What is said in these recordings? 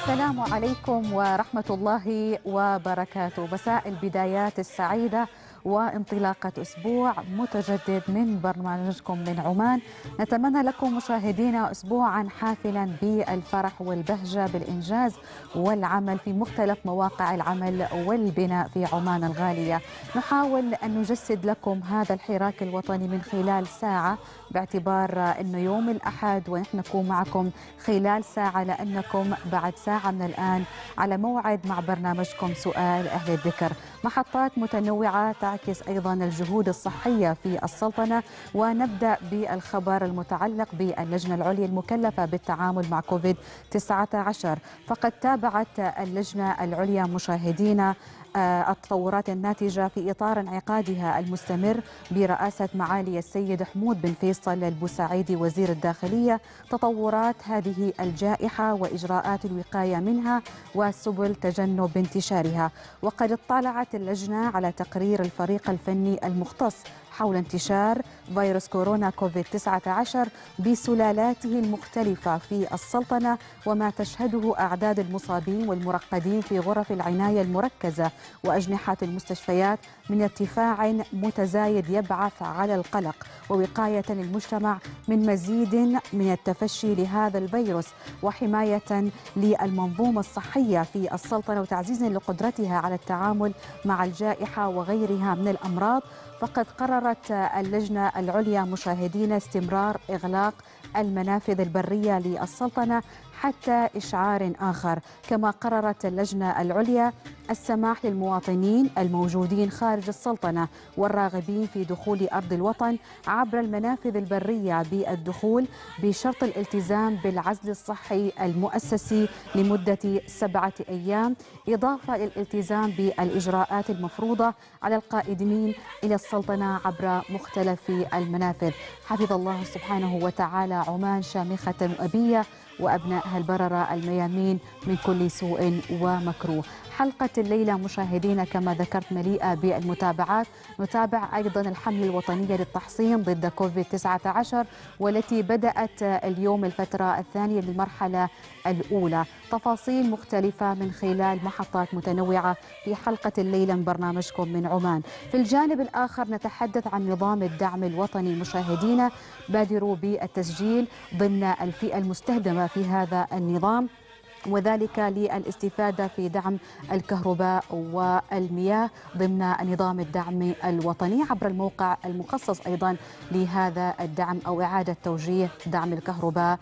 السلام عليكم ورحمة الله وبركاته. مساء البدايات السعيدة وانطلاقة أسبوع متجدد من برنامجكم من عمان. نتمنى لكم مشاهدينا أسبوعا حافلا بالفرح والبهجة بالإنجاز والعمل في مختلف مواقع العمل والبناء في عمان الغالية. نحاول أن نجسد لكم هذا الحراك الوطني من خلال ساعة، باعتبار أنه يوم الأحد ونحن نكون معكم خلال ساعة، لأنكم بعد ساعة من الآن على موعد مع برنامجكم سؤال أهل الذكر. محطات متنوعة تعكس أيضا الجهود الصحية في السلطنة. ونبدأ بالخبر المتعلق باللجنة العليا المكلفة بالتعامل مع كوفيد-19. فقد تابعت اللجنة العليا مشاهدينا التطورات الناتجة في إطار انعقادها المستمر برئاسة معالي السيد حمود بن فيصل البوسعيدي وزير الداخلية تطورات هذه الجائحة وإجراءات الوقاية منها وسبل تجنب انتشارها. وقد اطلعت اللجنة على تقرير الفريق الفني المختص حول انتشار فيروس كورونا كوفيد-19 بسلالاته المختلفة في السلطنة، وما تشهده أعداد المصابين والمرقدين في غرف العناية المركزة وأجنحة المستشفيات من ارتفاع متزايد يبعث على القلق، ووقاية للمجتمع من مزيد من التفشي لهذا الفيروس، وحماية للمنظومة الصحية في السلطنة وتعزيزا لقدرتها على التعامل مع الجائحة وغيرها من الأمراض. فقد قررت اللجنة العليا مشاهدينا استمرار إغلاق المنافذ البرية للسلطنة حتى إشعار آخر. كما قررت اللجنة العليا السماح للمواطنين الموجودين خارج السلطنة والراغبين في دخول أرض الوطن عبر المنافذ البرية بالدخول بشرط الالتزام بالعزل الصحي المؤسسي لمدة 7 أيام، إضافة للالتزام بالإجراءات المفروضة على القادمين إلى السلطنة عبر مختلف المنافذ. حفظ الله سبحانه وتعالى عمان شامخة أبية وأبنائها البررة الميامين من كل سوء ومكروه. حلقة الليلة مشاهدينا كما ذكرت مليئة بالمتابعات. نتابع أيضا الحملة الوطنية للتحصين ضد كوفيد-19 والتي بدأت اليوم الفترة الثانية للمرحلة الأولى. تفاصيل مختلفة من خلال محطات متنوعة في حلقة الليلة من برنامجكم من عمان. في الجانب الآخر نتحدث عن نظام الدعم الوطني مشاهدينا. بادروا بالتسجيل ضمن الفئة المستهدمة في هذا النظام، وذلك للاستفادة في دعم الكهرباء والمياه ضمن نظام الدعم الوطني عبر الموقع المخصص أيضا لهذا الدعم أو إعادة توجيه دعم الكهرباء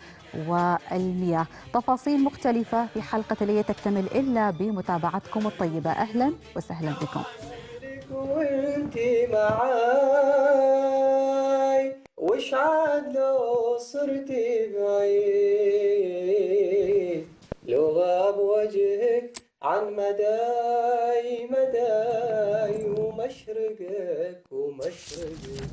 والمياه. تفاصيل مختلفة في حلقة اللي تكتمل إلا بمتابعتكم الطيبة. أهلا وسهلا بكم. وانتي معاي وش عاد لو صرتي بعيد، لو غاب وجهك عن مداي مداي ومشرقك ومشرقك.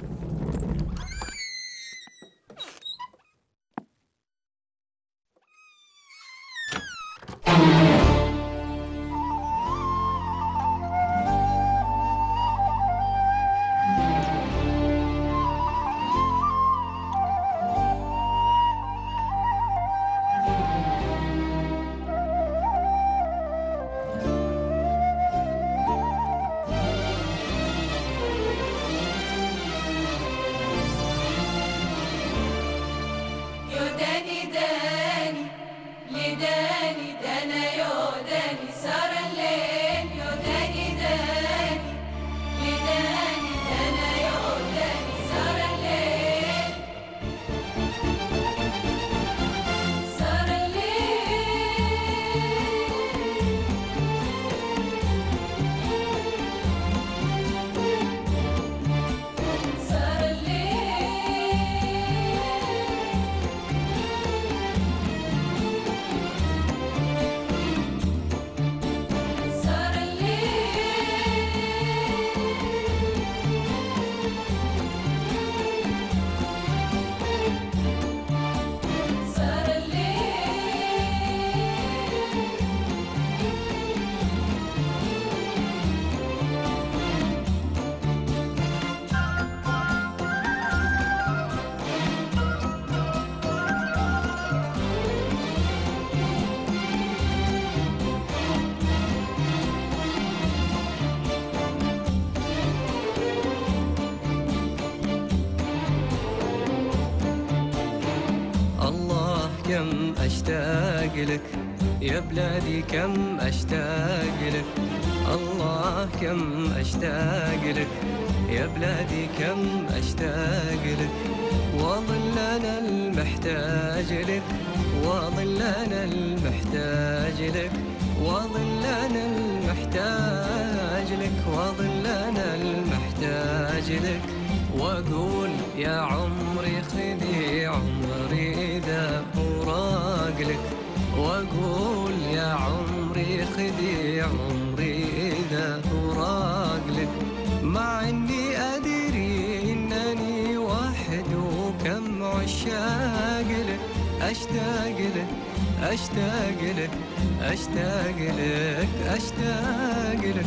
أشتاق لك يا بلادي كم أشتاق لك الله كم أشتاق لك يا بلادي كم أشتاق لك وأظل أنا المحتاج لك وأظل أنا المحتاج لك وأظل أنا المحتاج لك وأظل أنا المحتاج لك وأقول يا عمري خذي عمري إذا فراق لك وأقول يا عمري خذي عمري إذا فراق لك مع إني أدري إنني واحد وكم عشاق لك أشتاق لك أشتاق لك أشتاق لك أشتاق لك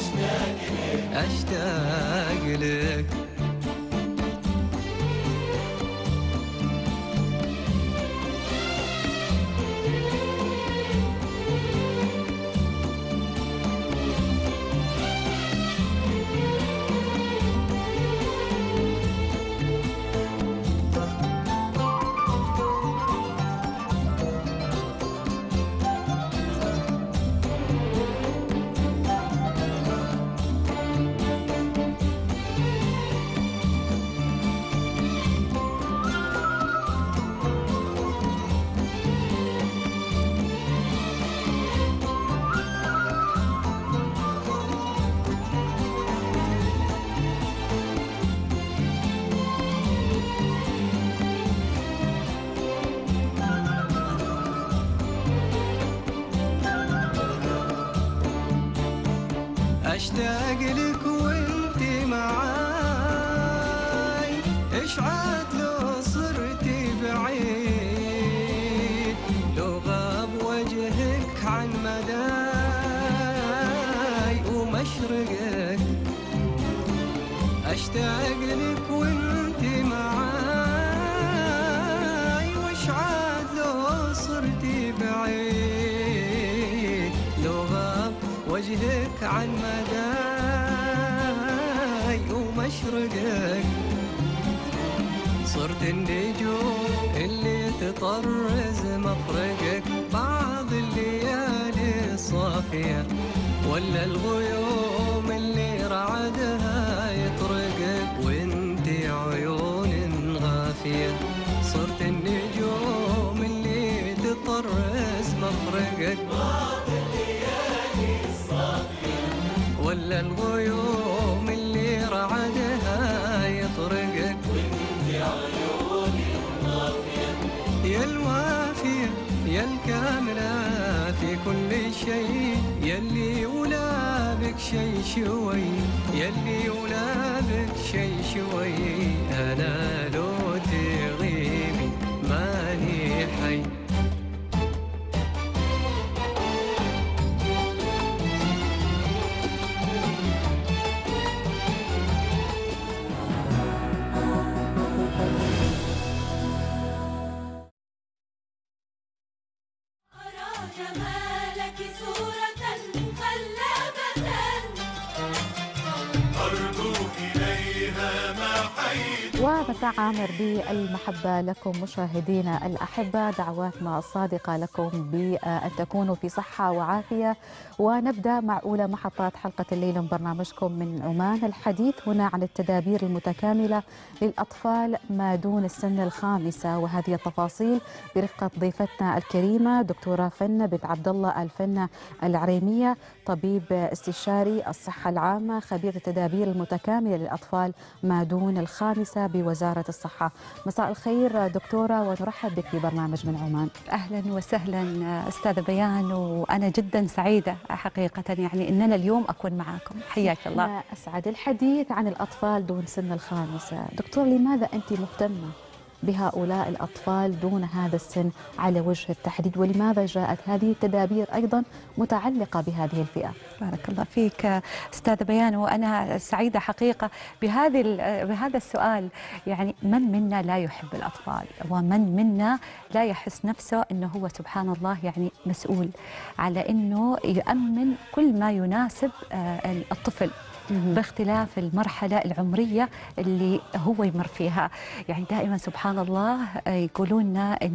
أشتاق لك أشتاق لك وانت معاي إيش عاد لو صرتي بعيد لو غاب وجهك عن مداي ومشرقك أشتاق لك وانت معاي وإيش عاد لو صرتي بعيد لو غاب وجهك عن مداي ومشرقك صرت النجوم اللي تطرز مفرقك بعض الليالي الصافية ولا الغيوم اللي رعدها يطرقك وانت عيون غافية صرت النجوم اللي تطرز مفرقك ولا الغيوم اللي رعدها يطرقك وانت عيوني الضافية يا الوافية يا الكاملة في كل شيء يلي ولابك شي شوي يلي ولابك شي شوي أنا لو تغيبي ماني حي ومساء عامر بالمحبة لكم مشاهدينا الأحبة، دعواتنا الصادقة لكم بأن تكونوا في صحة وعافية. ونبدأ مع أولى محطات حلقة الليلة من برنامجكم من عمان، الحديث هنا عن التدابير المتكاملة للأطفال ما دون السن الخامسة، وهذه التفاصيل برفقة ضيفتنا الكريمة دكتورة فنة بنت عبد الله الفنة العريمية، طبيب استشاري الصحة العامة، خبير التدابير المتكاملة للأطفال ما دون الخامسة بوزارة الصحة. مساء الخير دكتورة، ونرحب بك في برنامج من عمان. أهلا وسهلا أستاذة بيان، وأنا جدا سعيدة حقيقة يعني أننا اليوم أكون معاكم. حياك الله. أسعد. الحديث عن الأطفال دون سن الخامسة، دكتور لماذا أنت مهتمة بهؤلاء الأطفال دون هذا السن على وجه التحديد، ولماذا جاءت هذه التدابير أيضا متعلقة بهذه الفئة؟ بارك الله فيك أستاذة بيان، وأنا سعيدة حقيقة بهذا السؤال. يعني من منا لا يحب الأطفال، ومن منا لا يحس نفسه أنه هو سبحان الله يعني مسؤول على أنه يؤمن كل ما يناسب الطفل باختلاف المرحلة العمرية اللي هو يمر فيها. يعني دائما سبحان الله يقولون لنا أنه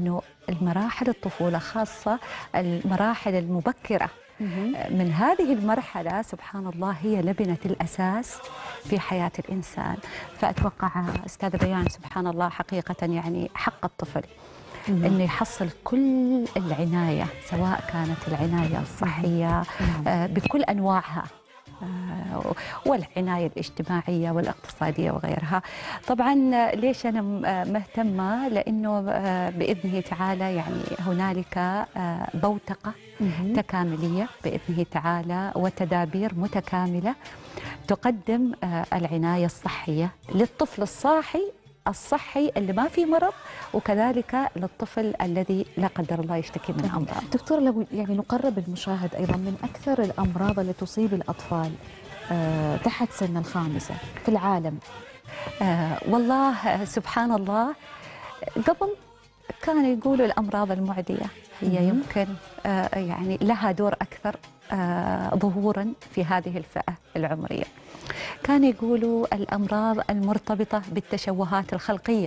المراحل الطفولة، خاصة المراحل المبكرة. من هذه المرحلة سبحان الله هي لبنة الأساس في حياة الإنسان. فأتوقع أستاذة بيان سبحان الله حقيقة يعني حق الطفل أنه يحصل كل العناية، سواء كانت العناية الصحية بكل أنواعها والعناية الاجتماعية والاقتصادية وغيرها. طبعا ليش أنا مهتمة؟ لأنه بإذنه تعالى يعني هنالك بوتقة تكاملية بإذنه تعالى وتدابير متكاملة تقدم العناية الصحية للطفل الصحي اللي ما في مرض، وكذلك للطفل الذي لا قدر الله يشتكي من أمراض. دكتور، لو يعني نقرب المشاهد أيضا من أكثر الأمراض اللي تصيب الأطفال تحت سن الخامسة في العالم. والله سبحان الله، قبل كانوا يقولوا الأمراض المعدية هي يمكن يعني لها دور أكثر ظهورا في هذه الفئة العمرية. كانوا يقولوا الأمراض المرتبطة بالتشوهات الخلقية،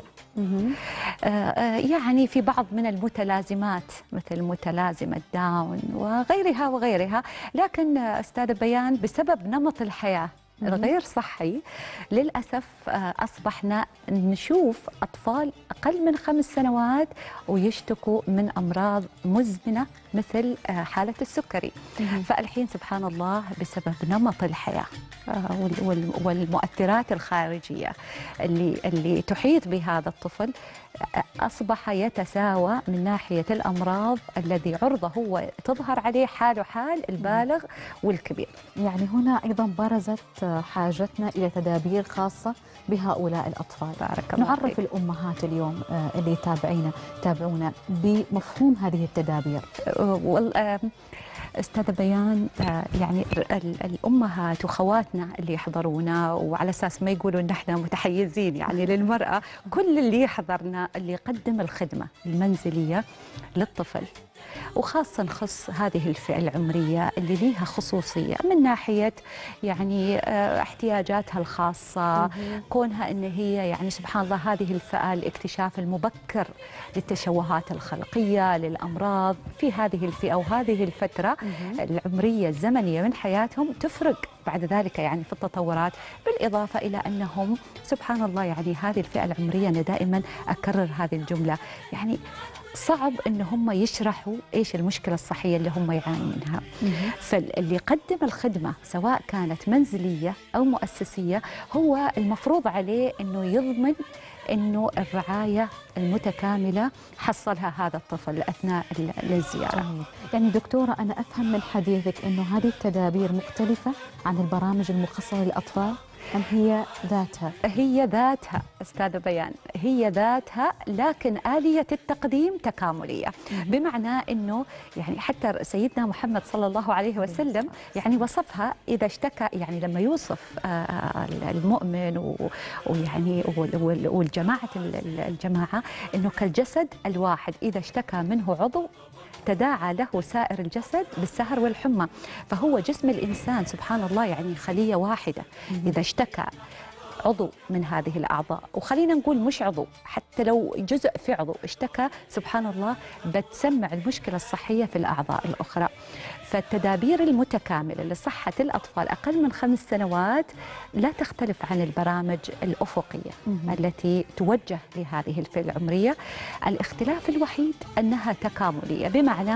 يعني في بعض من المتلازمات مثل متلازمة داون وغيرها. لكن أستاذة بيان بسبب نمط الحياة الغير صحي للأسف أصبحنا نشوف أطفال أقل من 5 سنوات ويشتكوا من أمراض مزمنة مثل حالة السكري. فالحين سبحان الله بسبب نمط الحياة والمؤثرات الخارجية اللي تحيط بهذا الطفل أصبح يتساوى من ناحية الأمراض الذي عرضة هو تظهر عليه حاله حال البالغ والكبير. يعني هنا أيضا برزت حاجتنا إلى تدابير خاصة بهؤلاء الأطفال. بارك الله نعرف فيك. الأمهات اليوم اللي يتابعونا بمفهوم هذه التدابير. أستاذة بيان يعني الأمهات وخواتنا اللي يحضرونا، وعلى أساس ما يقولوا إن احنا متحيزين يعني للمرأة، كل اللي يحضرنا اللي يقدم الخدمة المنزلية للطفل، وخاصة نخص هذه الفئة العمرية اللي ليها خصوصية من ناحية يعني احتياجاتها الخاصة، كونها إن هي يعني سبحان الله هذه الفئة الاكتشاف المبكر للتشوهات الخلقية للأمراض في هذه الفئة وهذه الفترة العمرية الزمنية من حياتهم تفرق بعد ذلك يعني في التطورات. بالإضافة إلى أنهم سبحان الله يعني هذه الفئة العمرية أنا دائما أكرر هذه الجملة، يعني صعب ان هم يشرحوا ايش المشكله الصحيه اللي هم يعانون منها. فاللي يقدم الخدمه سواء كانت منزليه او مؤسسيه هو المفروض عليه انه يضمن انه الرعايه المتكامله حصلها هذا الطفل اثناء الزياره. يعني دكتوره، انا افهم من حديثك انه هذه التدابير مختلفه عن البرامج المخصصه للاطفال، أم هي ذاتها؟ هي ذاتها أستاذة بيان، هي ذاتها، لكن آلية التقديم تكاملية. بمعنى أنه يعني حتى سيدنا محمد صلى الله عليه وسلم يعني وصفها إذا اشتكى، يعني لما يوصف المؤمن ويعني والجماعة أنه كالجسد الواحد إذا اشتكى منه عضو تداعى له سائر الجسد بالسهر والحمى. فهو جسم الإنسان سبحان الله يعني خلية واحدة، إذا اشتكى عضو من هذه الأعضاء، وخلينا نقول مش عضو، حتى لو جزء في عضو اشتكى سبحان الله بتسمع المشكلة الصحية في الأعضاء الأخرى. فالتدابير المتكاملة لصحة الأطفال أقل من 5 سنوات لا تختلف عن البرامج الأفقية التي توجه لهذه الفئة العمرية. الاختلاف الوحيد أنها تكاملية، بمعنى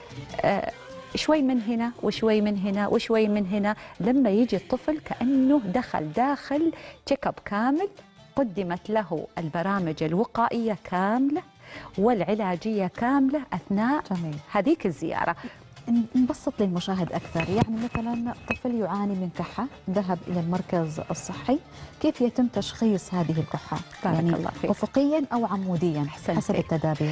شوي من هنا وشوي من هنا وشوي من هنا، لما يجي الطفل كأنه دخل داخل تشيك اب كامل، قدمت له البرامج الوقائية كاملة والعلاجية كاملة أثناء هذيك الزيارة. نبسط للمشاهد أكثر، يعني مثلا طفل يعاني من كحة ذهب إلى المركز الصحي، كيف يتم تشخيص هذه الكحة؟ يعني الله فيك. أفقيا أو عموديا حسب التدابير؟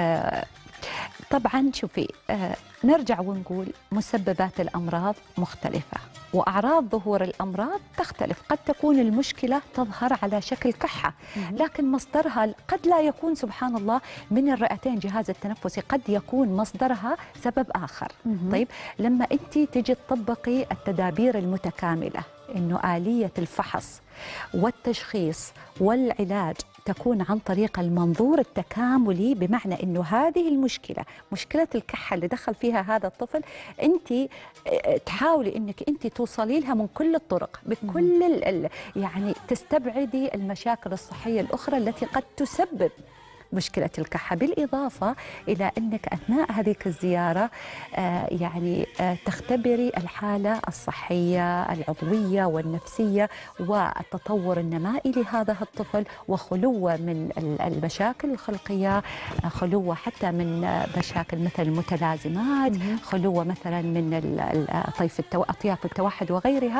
طبعا شوفي، نرجع ونقول مسببات الأمراض مختلفة وأعراض ظهور الأمراض تختلف. قد تكون المشكلة تظهر على شكل كحة، لكن مصدرها قد لا يكون سبحان الله من الرئتين جهاز التنفسي، قد يكون مصدرها سبب آخر. طيب لما أنت تجي تطبقي التدابير المتكاملة، إنه آلية الفحص والتشخيص والعلاج تكون عن طريق المنظور التكاملي، بمعنى أنه هذه المشكلة، مشكلة الكحة اللي دخل فيها هذا الطفل، أنت تحاولي أنك أنت توصلي لها من كل الطرق، بكل يعني تستبعدي المشاكل الصحية الأخرى التي قد تسبب مشكلة الكحة، بالإضافة إلى أنك أثناء هذيك الزيارة تختبري الحالة الصحية العضوية والنفسية والتطور النمائي لهذا الطفل، وخلوه من المشاكل الخلقية، خلوه حتى من مشاكل مثل المتلازمات، خلوه مثلا من أطياف التوحد وغيرها.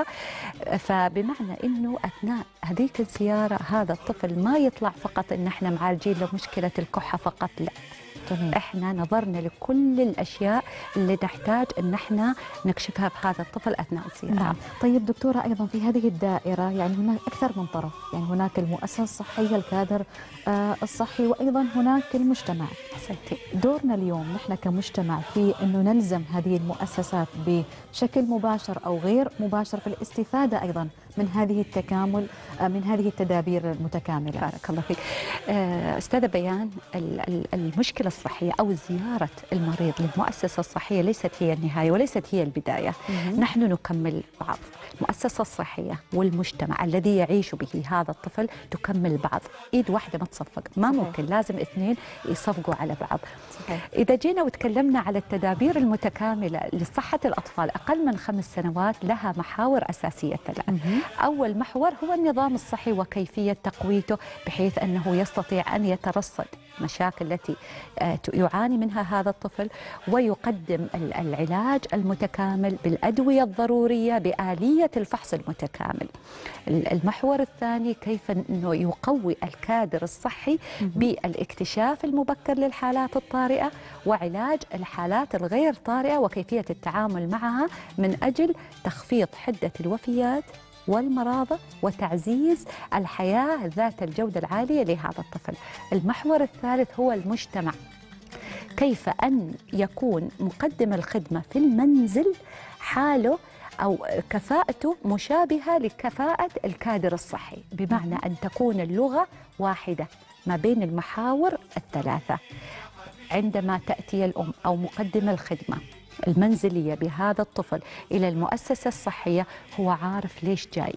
فبمعنى أنه أثناء هذيك الزيارة هذا الطفل ما يطلع فقط أن احنا معالجين له مشكلة الكحة فقط، لا، احنا نظرنا لكل الاشياء اللي نحتاج ان احنا نكشفها بهذا الطفل اثناء الزياره. نعم. طيب دكتوره، ايضا في هذه الدائره يعني هناك اكثر من طرف، يعني هناك المؤسسه الصحيه، الكادر الصحي، وايضا هناك المجتمع. حسنتي. دورنا اليوم نحن كمجتمع في انه نلزم هذه المؤسسات بشكل مباشر او غير مباشر في الاستفاده ايضا من هذه التكامل، من هذه التدابير المتكامله. بارك الله فيك. استاذه بيان، المشكله الصحيه او زياره المريض للمؤسسه الصحيه ليست هي النهايه وليست هي البدايه. نحن نكمل بعض. المؤسسه الصحيه والمجتمع الذي يعيش به هذا الطفل تكمل بعض، ايد واحده ما تصفق، ما ممكن، لازم اثنين يصفقوا على بعض. صحيح. اذا جينا وتكلمنا على التدابير المتكامله لصحه الاطفال اقل من 5 سنوات، لها محاور اساسيه ثلاث. اول محور هو النظام الصحي وكيفيه تقويته بحيث انه يستطيع ان يترصد المشاكل التي يعاني منها هذا الطفل، ويقدم العلاج المتكامل بالأدوية الضرورية بآلية الفحص المتكامل. المحور الثاني كيف أنه يقوي الكادر الصحي بالاكتشاف المبكر للحالات الطارئة وعلاج الحالات الغير طارئة وكيفية التعامل معها من أجل تخفيض حدة الوفيات والمراضى وتعزيز الحياة ذات الجودة العالية لهذا الطفل. المحور الثالث هو المجتمع، كيف أن يكون مقدم الخدمة في المنزل حاله أو كفاءته مشابهة لكفاءة الكادر الصحي، بمعنى أن تكون اللغة واحدة ما بين المحاور الثلاثة. عندما تأتي الأم أو مقدم الخدمة المنزلية بهذا الطفل إلى المؤسسة الصحية، هو عارف ليش جاي،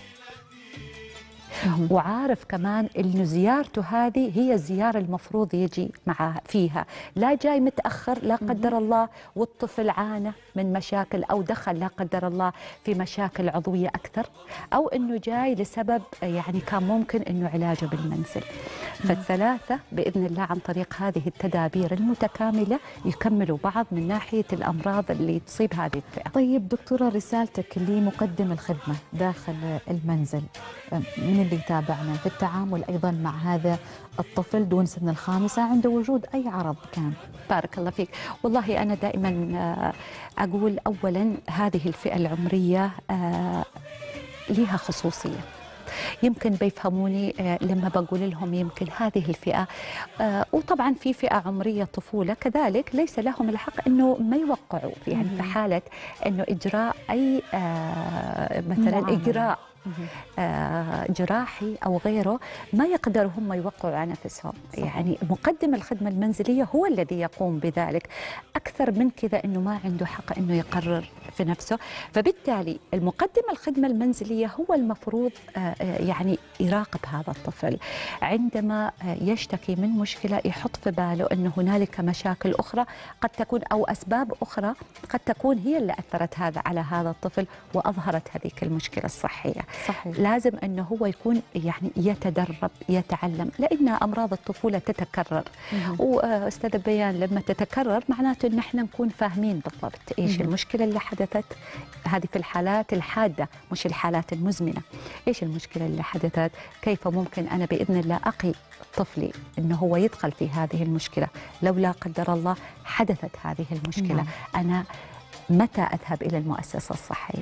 وعارف كمان إنه زيارته هذه هي الزيارة المفروض يجي معها فيها، لا جاي متأخر لا قدر الله والطفل عانى من مشاكل أو دخل لا قدر الله في مشاكل عضوية أكثر، أو إنه جاي لسبب يعني كان ممكن إنه علاجه بالمنزل. فالثلاثة بإذن الله عن طريق هذه التدابير المتكاملة يكملوا بعض من ناحية الأمراض اللي تصيب هذه الفئة. طيب دكتورة، رسالتك لمقدم الخدمة داخل المنزل من اللي يتابعنا في التعامل أيضا مع هذا الطفل دون سن ال5 عند وجود أي عرض كان؟ بارك الله فيك. والله أنا دائما أقول أولا هذه الفئة العمرية لها خصوصية، يمكن بيفهموني لما بقول لهم يمكن هذه الفئة، وطبعا في فئة عمرية طفولة كذلك ليس لهم الحق أنه ما يوقعوا في، يعني في حالة أنه إجراء أي مثلا إجراء جراحي أو غيره ما يقدروا هم يوقعوا على نفسهم. يعني مقدم الخدمة المنزلية هو الذي يقوم بذلك، أكثر من كذا أنه ما عنده حق أنه يقرر في نفسه. فبالتالي المقدم الخدمة المنزلية هو المفروض يعني يراقب هذا الطفل عندما يشتكي من مشكلة، يحط في باله أنه هنالك مشاكل أخرى قد تكون أو أسباب أخرى قد تكون هي اللي أثرت هذا على هذا الطفل وأظهرت هذيك المشكلة الصحية. صحيح. لازم أنه هو يكون يعني يتدرب يتعلم، لأن أمراض الطفولة تتكرر، وأستاذ بيان لما تتكرر معناته أن احنا نكون فاهمين بالضبط إيش المشكلة اللي حدثت. هذه في الحالات الحادة مش الحالات المزمنة. إيش المشكلة اللي حدثت، كيف ممكن أنا بإذن الله أقي طفلي أنه هو يدخل في هذه المشكلة لو لا قدر الله حدثت هذه المشكلة. أنا متى أذهب إلى المؤسسة الصحية؟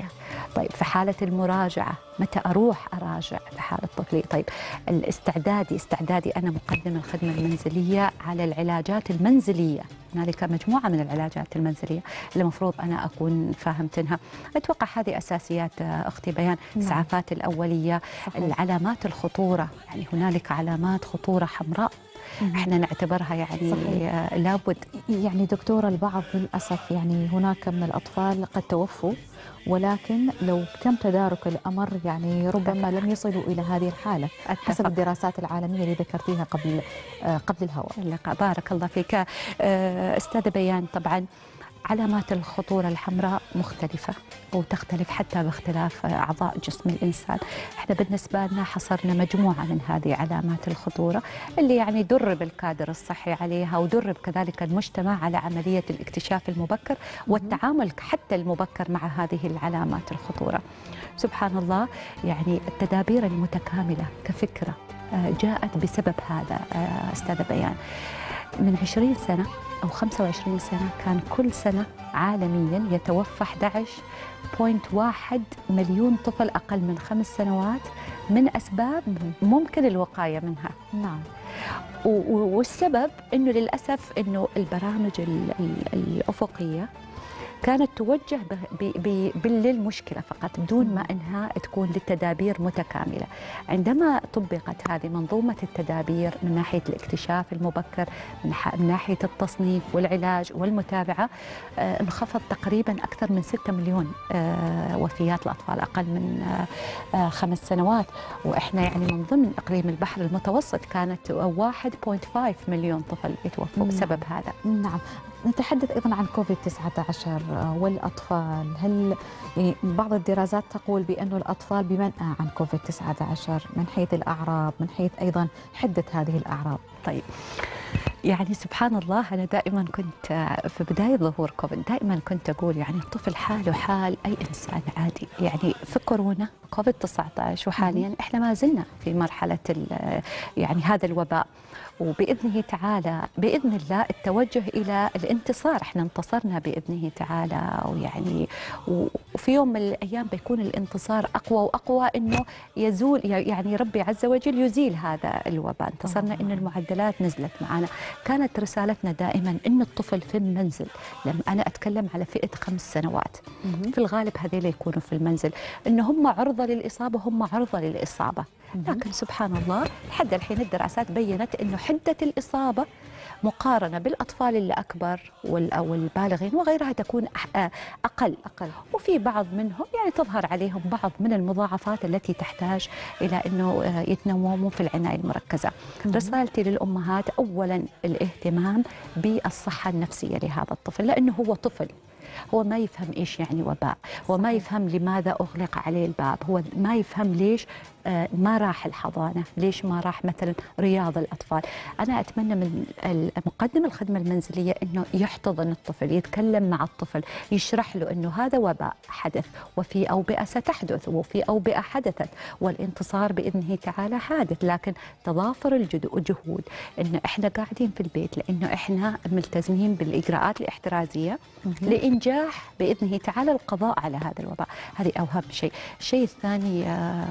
طيب في حالة المراجعة متى أروح أراجع في حالة طفلي؟ طيب استعدادي أنا مقدم الخدمة المنزلية على العلاجات المنزلية. هنالك مجموعة من العلاجات المنزلية اللي المفروض أنا أكون فاهمتنها. أتوقع هذه أساسيات أختي بيان. الإسعافات الأولية، علامات الخطورة، يعني هنالك علامات خطورة حمراء احنا نعتبرها يعني لابد. يعني دكتورة، البعض للأسف يعني هناك من الأطفال قد توفوا، ولكن لو تم تدارك الأمر يعني ربما لم يصلوا إلى هذه الحالة حسب الدراسات العالمية اللي ذكرتيها قبل الهواء. بارك الله فيك أستاذة بيان. طبعا علامات الخطورة الحمراء مختلفة وتختلف حتى باختلاف أعضاء جسم الإنسان. احنا بالنسبة لنا حصرنا مجموعة من هذه علامات الخطورة اللي يعني درب الكادر الصحي عليها، ودرب كذلك المجتمع على عملية الاكتشاف المبكر والتعامل حتى المبكر مع هذه العلامات الخطورة. سبحان الله، يعني التدابير المتكاملة كفكرة جاءت بسبب هذا أستاذة بيان. من 20 سنة أو 25 سنة كان كل سنة عالمياً يتوفى 11.1 مليون طفل أقل من 5 سنوات من أسباب ممكن الوقاية منها. نعم. والسبب أنه للأسف أنه البرامج الأفقية كانت توجه للمشكلة فقط بدون ما أنها تكون للتدابير متكاملة. عندما طبقت هذه منظومة التدابير من ناحية الاكتشاف المبكر، من ناحية التصنيف والعلاج والمتابعة، انخفض تقريبا أكثر من 6 مليون وفيات الأطفال أقل من 5 سنوات. وإحنا يعني من ضمن إقليم البحر المتوسط كانت 1.5 مليون طفل يتوفوا بسبب هذا. نعم. نتحدث أيضا عن كوفيد-19 والأطفال. هل يعني بعض الدراسات تقول بأن الأطفال بمنأى عن كوفيد-19 من حيث الأعراض، من حيث أيضا حدة هذه الأعراض؟ طيب، يعني سبحان الله، أنا دائما كنت في بداية ظهور كوفيد دائما كنت أقول يعني الطفل حاله حال أي إنسان عادي. يعني في كورونا كوفيد-19 وحاليا إحنا ما زلنا في مرحلة يعني هذا الوباء، وبإذنه تعالى بإذن الله التوجه إلى الانتصار. احنا انتصرنا بإذنه تعالى، ويعني وفي يوم من الأيام بيكون الانتصار أقوى وأقوى، إنه يزول يعني ربي عز وجل يزيل هذا الوباء. انتصرنا إن المعدلات نزلت معنا. كانت رسالتنا دائما إن الطفل في المنزل. لما أنا أتكلم على فئة 5 سنوات في الغالب هذول يكونوا في المنزل، إن هم عرضة للإصابة، هم عرضة للإصابة. لكن سبحان الله لحد الحين الدراسات بيّنت أنه حدة الإصابة مقارنة بالأطفال اللي أكبر أو البالغين وغيرها تكون أقل. وفي بعض منهم يعني تظهر عليهم بعض من المضاعفات التي تحتاج إلى أنه يتنوموا في العناية المركزة. رسالتي للأمهات أولا الاهتمام بالصحة النفسية لهذا الطفل، لأنه هو طفل، هو ما يفهم إيش يعني وباء، هو ما يفهم لماذا أغلق عليه الباب، هو ما يفهم ليش ما راح الحضانة، ليش ما راح مثلا رياض الأطفال. أنا أتمنى من مقدم الخدمة المنزلية أنه يحتضن الطفل، يتكلم مع الطفل، يشرح له أنه هذا وباء حدث، وفي أوبئة ستحدث، وفي أوبئة حدثت، والانتصار بإذنه تعالى حادث. لكن تضافر الجهود أنه إحنا قاعدين في البيت لأنه إحنا ملتزمين بالإجراءات الاحترازية لإنجاح بإذنه تعالى القضاء على هذا الوباء. هذه أهم شيء. الشيء الثاني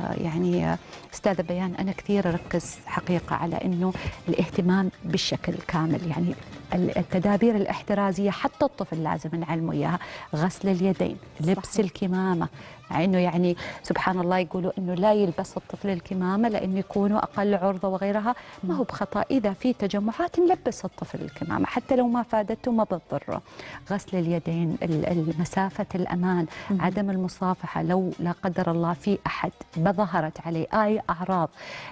يعني أستاذة بيان، أنا كثير أركز حقيقة على أنه الاهتمام بالشكل كامل. يعني التدابير الاحترازية حتى الطفل لازم نعلمه إياها، غسل اليدين، لبس الكمامة، مع أنه يعني سبحان الله يقولوا أنه لا يلبس الطفل الكمامة لأنه يكونوا أقل عرضة وغيرها. ما هو بخطأ، إذا في تجمعات نلبس الطفل الكمامة حتى لو ما فادته ما بتضره. غسل اليدين، مسافة الأمان، عدم المصافحة لو لا قدر الله في أحد ظهرت عليه أي أعراض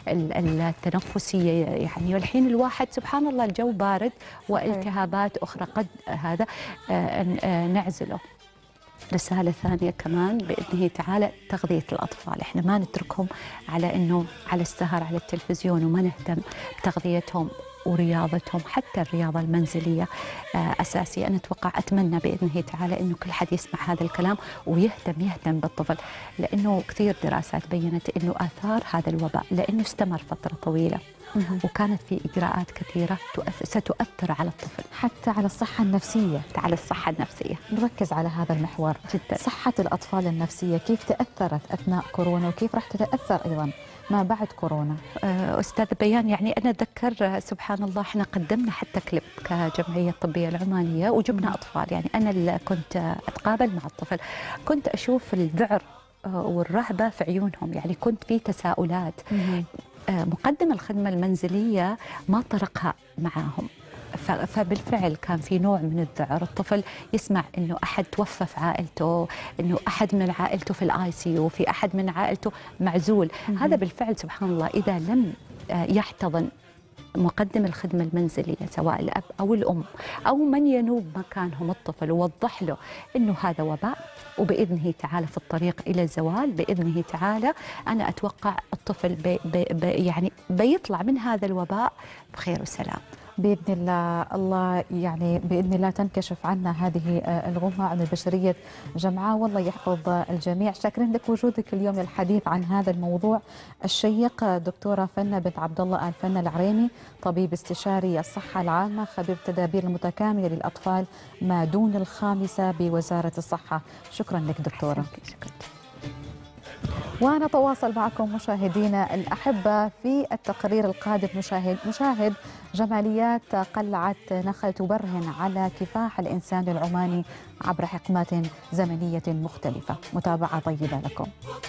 التنفسية. يعني والحين الواحد سبحان الله الجو بارد والتهابات أخرى قد هذا نعزله. رسالة ثانية كمان بإذنه تعالى تغذية الأطفال. إحنا ما نتركهم على أنه على السهر على التلفزيون وما نهتم بتغذيتهم ورياضتهم. حتى الرياضة المنزلية أساسية. أنا أتمنى بإذنه تعالى أنه كل حد يسمع هذا الكلام ويهتم بالطفل، لأنه كثير دراسات بيّنت أنه آثار هذا الوباء لأنه استمر فترة طويلة وكانت في إجراءات كثيرة ستؤثر على الطفل، حتى على الصحة النفسية. على الصحة النفسية. نركز على هذا المحور جدا. صحة الأطفال النفسية كيف تأثرت أثناء كورونا وكيف راح تتأثر أيضا ما بعد كورونا؟ أستاذ بيان، يعني أنا أتذكر سبحان الله إحنا قدمنا حتى كليب كجمعية الطبية العمانية وجبنا أطفال، يعني أنا اللي كنت أتقابل مع الطفل كنت أشوف الذعر والرهبة في عيونهم، يعني كنت في تساؤلات. مقدم الخدمة المنزلية ما طرقها معاهم، فبالفعل كان في نوع من الذعر. الطفل يسمع انه احد توفى في عائلته، انه احد من عائلته في الاي سي يو، في احد من عائلته معزول. هذا بالفعل سبحان الله اذا لم يحتضن مقدم الخدمة المنزلية سواء الأب أو الأم أو من ينوب مكانهم الطفل ووضح له أنه هذا وباء وبإذنه تعالى في الطريق إلى الزوال بإذنه تعالى، أنا أتوقع الطفل يعني بيطلع من هذا الوباء بخير وسلام بإذن الله. الله يعني بإذن الله تنكشف عنا هذه الغمة عن البشرية جمعاء، والله يحفظ الجميع. شاكرين لك وجودك اليوم للحديث عن هذا الموضوع الشيق. دكتورة فنة بنت عبد الله آل فنة العريني، طبيب استشاري الصحة العامة، خبير التدابير المتكاملة للأطفال ما دون الخامسة بوزارة الصحة. شكرا لك دكتورة. شكرا. ونتواصل معكم مشاهدينا الأحبة في التقرير القادم. نشاهد جماليات قلعة نخل تبرهن على كفاح الإنسان العماني عبر حقبات زمنية مختلفة. متابعة طيبة لكم.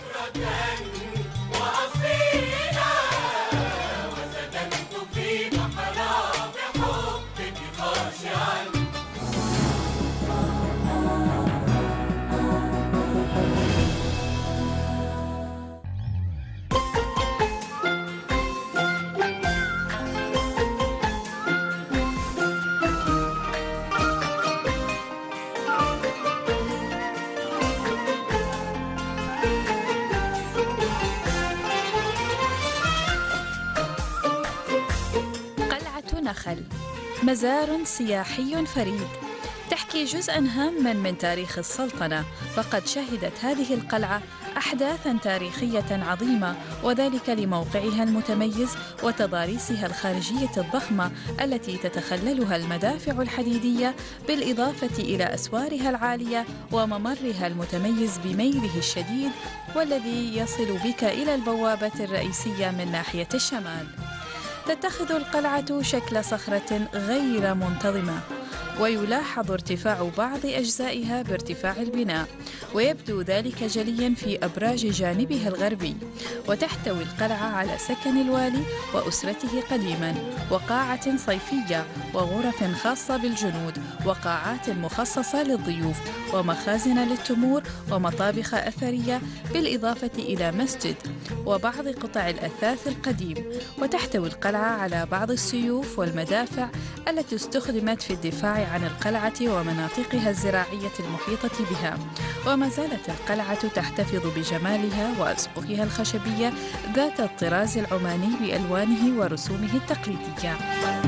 نخل مزار سياحي فريد تحكي جزءاً هاماً من تاريخ السلطنة، فقد شهدت هذه القلعة أحداثاً تاريخية عظيمة، وذلك لموقعها المتميز وتضاريسها الخارجية الضخمة التي تتخللها المدافع الحديدية، بالإضافة إلى أسوارها العالية وممرها المتميز بميله الشديد والذي يصل بك إلى البوابة الرئيسية من ناحية الشمال. تتخذ القلعة شكل صخرة غير منتظمة، ويلاحظ ارتفاع بعض أجزائها بارتفاع البناء، ويبدو ذلك جلياً في أبراج جانبها الغربي. وتحتوي القلعة على سكن الوالي وأسرته قديماً، وقاعة صيفية، وغرف خاصة بالجنود، وقاعات مخصصة للضيوف، ومخازن للتمور، ومطابخ أثرية، بالإضافة إلى مسجد وبعض قطع الأثاث القديم. وتحتوي القلعة على بعض السيوف والمدافع التي استخدمت في الدفاع عن القلعة ومناطقها الزراعية المحيطة بها. وما زالت القلعة تحتفظ بجمالها وأسقفها الخشبية ذات الطراز العماني بألوانه ورسومه التقليدية.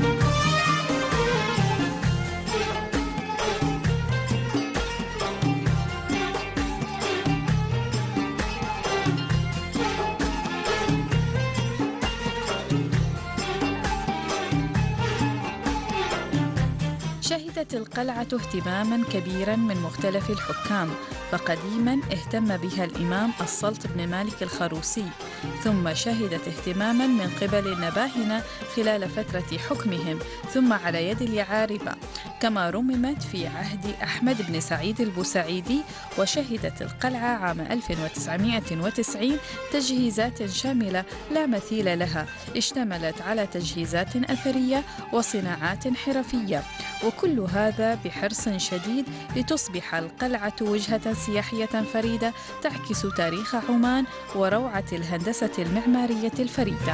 شهدت القلعة اهتماماً كبيراً من مختلف الحكام، فقديماً اهتم بها الإمام السلط بن مالك الخروسي، ثم شهدت اهتماماً من قبل النباهنة خلال فترة حكمهم، ثم على يد اليعاربة، كما رممت في عهد أحمد بن سعيد البوسعيدي. وشهدت القلعة عام 1990 تجهيزات شاملة لا مثيل لها، اشتملت على تجهيزات أثرية وصناعات حرفية، وكل هذا بحرص شديد لتصبح القلعة وجهة سياحية فريدة تعكس تاريخ عمان وروعة الهندسة المعمارية الفريدة.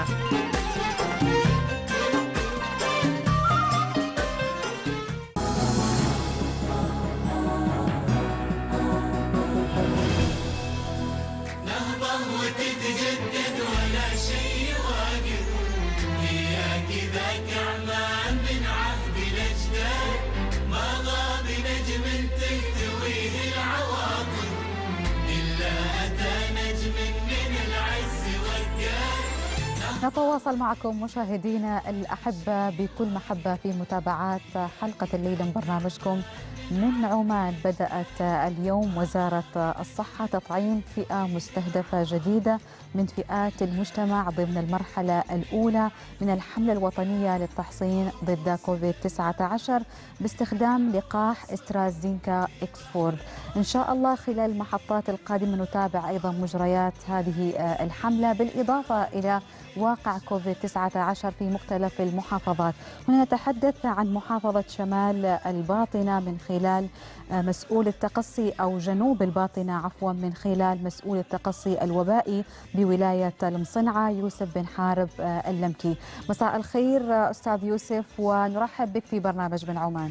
نتواصل معكم مشاهدينا الأحبة بكل محبة في متابعات حلقة الليلة من برنامجكم من عمان. بدأت اليوم وزارة الصحة تطعيم فئة مستهدفة جديدة من فئات المجتمع ضمن المرحلة الأولى من الحملة الوطنية للتحصين ضد كوفيد-19 باستخدام لقاح استرازينكا إكسفورد. إن شاء الله خلال المحطات القادمة نتابع أيضا مجريات هذه الحملة بالإضافة إلى واقع كوفيد-19 في مختلف المحافظات. هنا نتحدث عن محافظة شمال الباطنة من خلال مسؤول التقصي أو جنوب الباطنة عفوا من خلال مسؤول التقصي الوبائي بولاية المصنعة يوسف بن حارب اللمكي. مساء الخير أستاذ يوسف ونرحب بك في برنامج من عمان.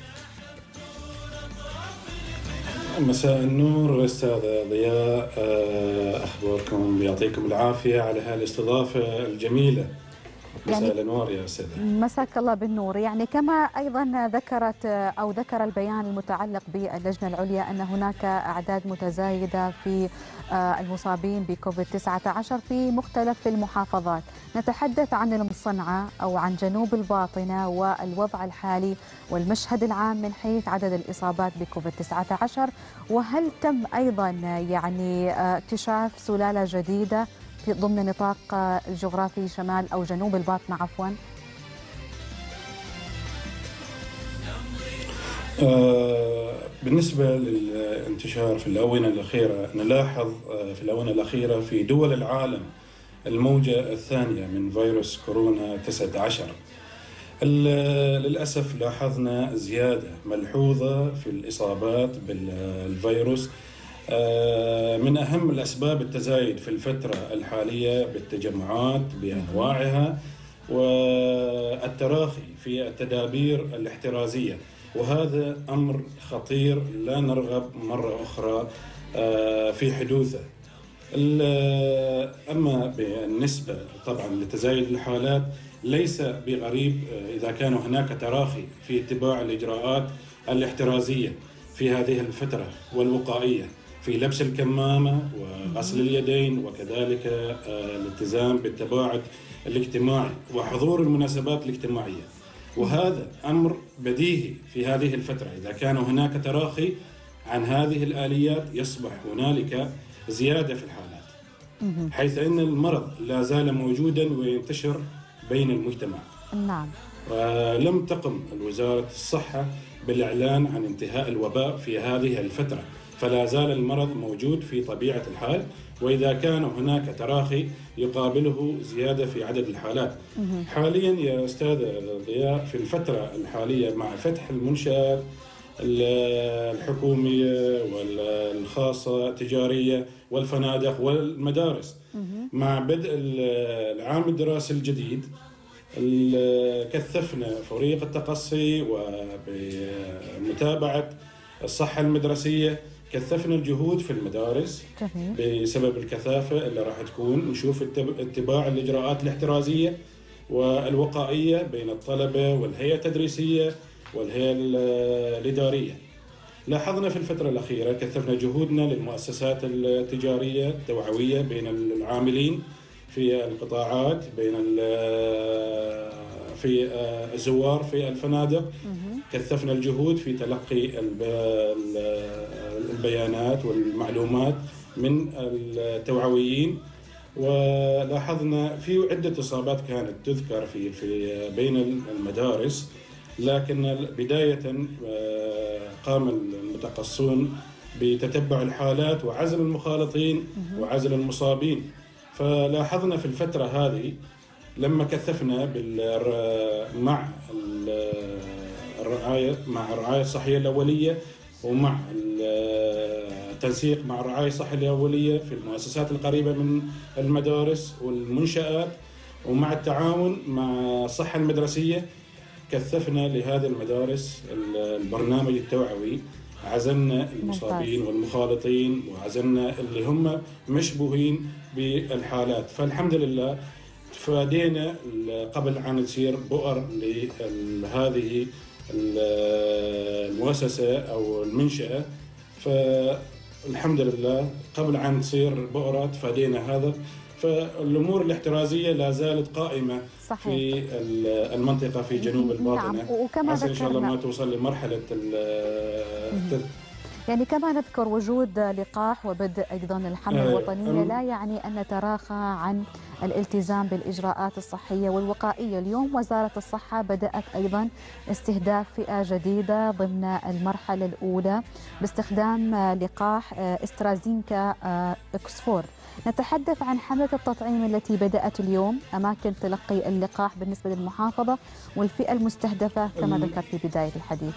مساء النور أستاذ ضياء، أخباركم؟ يعطيكم العافية على هالاستضافة الجميلة. مساء الأنوار يا أستاذ. مساك الله بالنور. يعني كما أيضا ذكر البيان المتعلق باللجنة العليا أن هناك أعداد متزايدة في المصابين بكوفيد-19 في مختلف المحافظات. نتحدث عن المصنعة أو عن جنوب الباطنة والوضع الحالي والمشهد العام من حيث عدد الإصابات بكوفيد-19، وهل تم أيضا يعني اكتشاف سلالة جديدة في ضمن نطاق الجغرافي شمال أو جنوب الباطنة عفوا؟ بالنسبة للانتشار في الآونة الأخيرة، نلاحظ في الآونة الأخيرة في دول العالم الموجة الثانية من فيروس كورونا 19. للأسف لاحظنا زيادة ملحوظة في الإصابات بالفيروس. من أهم الأسباب التزايد في الفترة الحالية بالتجمعات بأنواعها والتراخي في التدابير الاحترازية، وهذا أمر خطير لا نرغب مرة أخرى في حدوثه. أما بالنسبة طبعا لتزايد الحالات ليس بغريب إذا كان هناك تراخي في اتباع الإجراءات الاحترازية في هذه الفترة والوقائية، في لبس الكمامة وغسل اليدين، وكذلك الالتزام بالتباعد الاجتماعي وحضور المناسبات الاجتماعية. وهذا أمر بديهي في هذه الفترة. إذا كان هناك تراخي عن هذه الآليات يصبح هنالك زيادة في الحالات، حيث أن المرض لا زال موجودا وينتشر بين المجتمع. نعم. ولم تقم وزارة الصحة بالإعلان عن انتهاء الوباء في هذه الفترة، فلا زال المرض موجود في طبيعة الحال، وإذا كان هناك تراخي يقابله زيادة في عدد الحالات. حاليا يا أستاذ ضياء في الفترة الحالية مع فتح المنشآت الحكومية والخاصة التجارية والفنادق والمدارس، مع بدء العام الدراسي الجديد كثفنا فريق التقصي وبمتابعة الصحة المدرسية، كثفنا الجهود في المدارس بسبب الكثافة اللي راح تكون. نشوف اتباع الإجراءات الاحترازية والوقائية بين الطلبة والهيئة التدريسية والهيئة الإدارية. لاحظنا في الفترة الأخيرة كثفنا جهودنا للمؤسسات التجارية التوعوية بين العاملين في القطاعات، بين في الزوار في الفنادق. كثفنا الجهود في تلقي البيانات والمعلومات من التوعويين، ولاحظنا في عدة إصابات كانت تذكر في بين المدارس، لكن بداية قام المتقصون بتتبع الحالات وعزل المخالطين وعزل المصابين. فلاحظنا في الفترة هذه لما كثفنا مع الرعاية الصحية الأولية ومع التنسيق مع الرعاية الصحية الأولية في المؤسسات القريبة من المدارس والمنشآت، ومع التعاون مع الصحة المدرسية كثفنا لهذه المدارس البرنامج التوعوي. عزلنا المصابين والمخالطين وعزلنا اللي هم مشبوهين بالحالات. فالحمد لله فادينا قبل أن تصير بؤر لهذه المؤسسة أو المنشأة، فالحمد لله قبل أن تصير بؤرة فادينا هذا. فالأمور الاحترازية لا زالت قائمة صحيح. في المنطقة في جنوب الباطنة. نعم، وكما عسى إن شاء الله ذكرنا ما توصل لمرحلة يعني كما نذكر وجود لقاح وبدء أيضا الحملة الوطنية لا يعني أن نتراخى عن الالتزام بالإجراءات الصحية والوقائية. اليوم وزارة الصحة بدأت أيضا استهداف فئة جديدة ضمن المرحلة الأولى باستخدام لقاح استرازينكا إكسفورد. نتحدث عن حملة التطعيم التي بدأت اليوم، أماكن تلقي اللقاح بالنسبة للمحافظة والفئة المستهدفة كما ذكرت في بداية الحديث.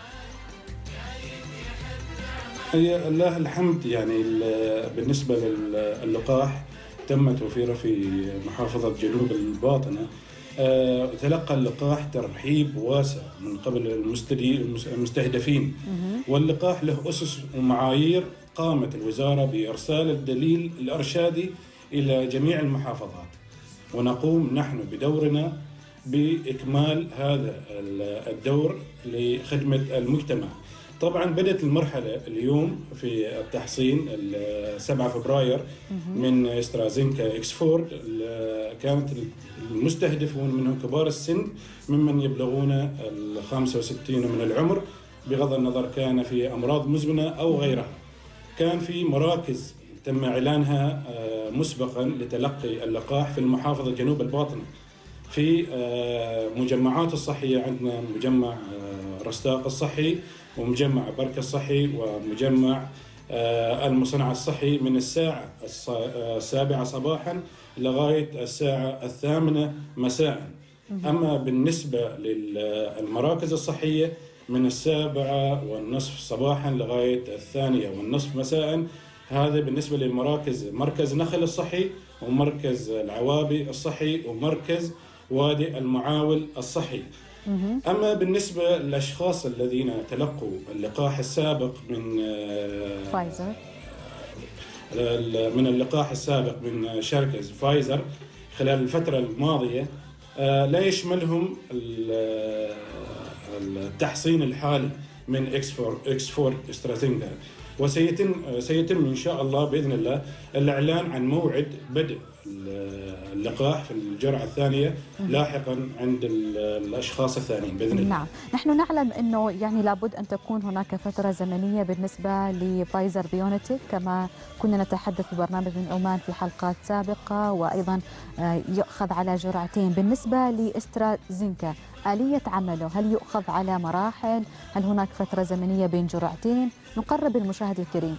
هي لله الحمد، يعني بالنسبة للقاح تم توفيره في محافظة جنوب الباطنة. تلقى اللقاح ترحيب واسع من قبل المستهدفين، واللقاح له أسس ومعايير قامت الوزارة بإرسال الدليل الإرشادي إلى جميع المحافظات، ونقوم نحن بدورنا بإكمال هذا الدور لخدمة المجتمع. طبعا بدأت المرحلة اليوم في التحصين 7 فبراير من استرازينكا إكسفورد. كانت المستهدفون منهم كبار السن ممن يبلغون 65 من العمر، بغض النظر كان في أمراض مزمنة أو غيرها. كان في مراكز تم إعلانها مسبقا لتلقي اللقاح في المحافظة جنوب الباطنة، في مجمعات الصحية. عندنا مجمع رستاق الصحي ومجمع بركة الصحي ومجمع المصنع الصحي من الساعة 7 صباحا لغاية الساعة 8 مساء. أما بالنسبة للمراكز الصحية من 7:30 صباحا لغاية 2:30 مساء. هذا بالنسبة للمراكز، مركز نخل الصحي ومركز العوابي الصحي ومركز وادي المعاول الصحي. أما بالنسبة للأشخاص الذين تلقوا اللقاح السابق من فايزر، من اللقاح السابق من شركة فايزر خلال الفترة الماضية، لا يشملهم التحصين الحالي من إكسفورد استرازينكا. وسيتم إن شاء الله بإذن الله الإعلان عن موعد بدء اللقاح في الجرعة الثانية لاحقا عند الأشخاص الثانيين بإذن الله. نعم، نحن نعلم أنه يعني لابد أن تكون هناك فترة زمنية بالنسبة لفايزر بيونتك كما كنا نتحدث في برنامج من عمان في حلقات سابقة، وأيضا يؤخذ على جرعتين. بالنسبة لإسترازينكا آلية عمله هل يؤخذ على مراحل؟ هل هناك فترة زمنية بين جرعتين؟ نقرب المشاهد الكريم.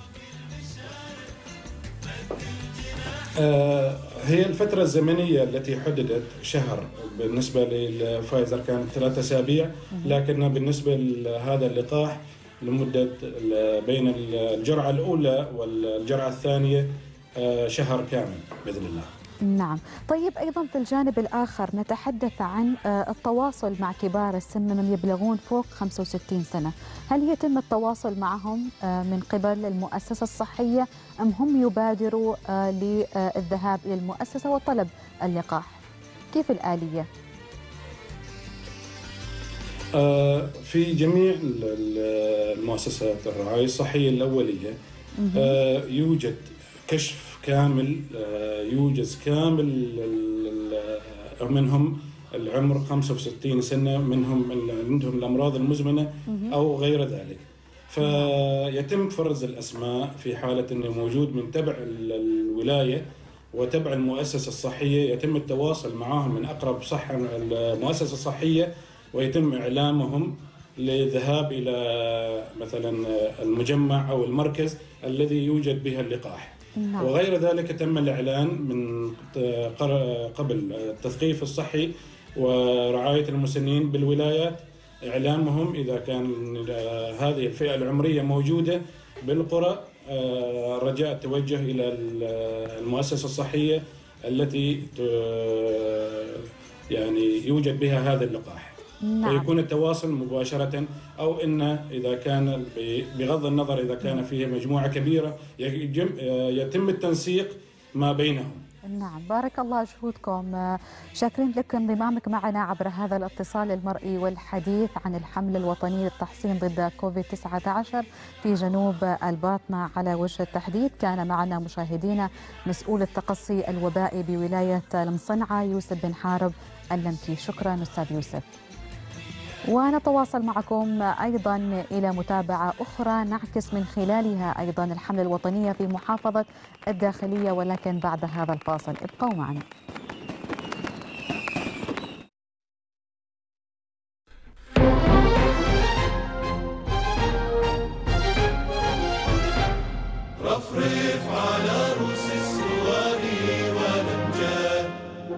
هي الفترة الزمنية التي حددت شهر بالنسبة للفايزر كانت 3 أسابيع، لكن بالنسبة لهذا اللقاح لمدة بين الجرعة الأولى والجرعة الثانية شهر كامل بإذن الله. نعم، طيب أيضا في الجانب الآخر نتحدث عن التواصل مع كبار السن من يبلغون فوق 65 سنة. هل يتم التواصل معهم من قبل المؤسسة الصحية أم هم يبادروا للذهاب إلى المؤسسة وطلب اللقاح؟ كيف الآلية؟ في جميع المؤسسات الرعاية الصحية الأولية يوجد كشف كامل، يوجز كامل منهم العمر 65 سنة، منهم عندهم الأمراض المزمنة أو غير ذلك. فيتم فرز الأسماء في حالة أنه موجود من تبع الولاية وتبع المؤسسة الصحية، يتم التواصل معهم من أقرب صحة المؤسسة الصحية ويتم إعلامهم للذهاب إلى مثلا المجمع أو المركز الذي يوجد به اللقاح. نعم. وغير ذلك تم الإعلان من قبل التثقيف الصحي ورعاية المسنين بالولايات، إعلامهم إذا كان هذه الفئة العمرية موجودة بالقرى، رجاء التوجه إلى المؤسسة الصحية التي يعني يوجد بها هذا اللقاح. نعم. فيكون التواصل مباشرة، أو إن إذا كان بغض النظر إذا كان فيه مجموعة كبيرة يتم التنسيق ما بينهم نعم، بارك الله جهودكم. شاكرين لك انضمامك معنا عبر هذا الاتصال المرئي والحديث عن الحملة الوطنية للتحصين ضد كوفيد-19 في جنوب الباطنة على وجه التحديد. كان معنا مشاهدينا مسؤول التقصي الوبائي بولاية المصنعة يوسف بن حارب اللمكي. شكرا أستاذ يوسف. ونتواصل معكم أيضا إلى متابعة أخرى نعكس من خلالها أيضا الحملة الوطنية في محافظة الداخلية، ولكن بعد هذا الفاصل ابقوا معنا. رفرف على رؤوس السواري والأمجاد،